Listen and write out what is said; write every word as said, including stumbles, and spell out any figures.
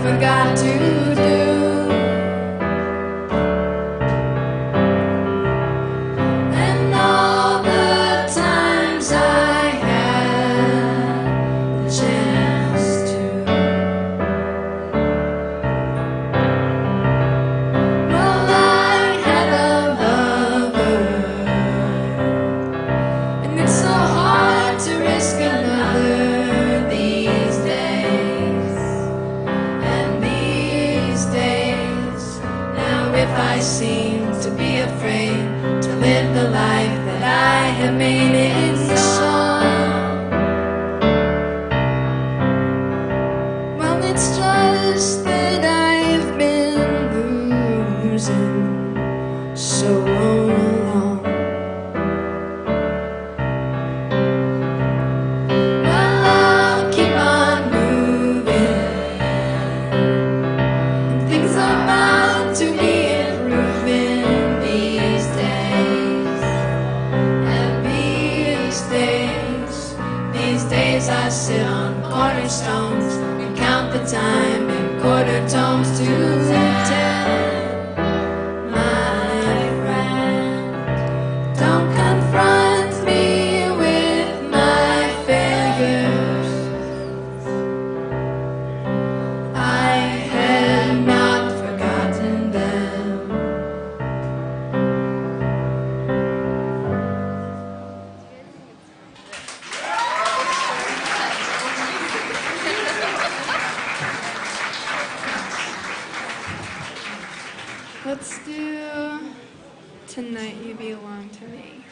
forgot to do. And all the times I had the chance to. Well, I had a lover, and it's so hard to risk another these days. And these days, now if I seem to be afraid to live the life that I have made in song, well, it's just that I've been losing so long. Well, I'll keep on moving, and things are bound to be improving these days. And these days, these days I sit on cornerstones and count the time in quarter tones to ten. My friend, don't confront me with my failures. I had not forgotten them. Let's do Tonight You Belong to Me.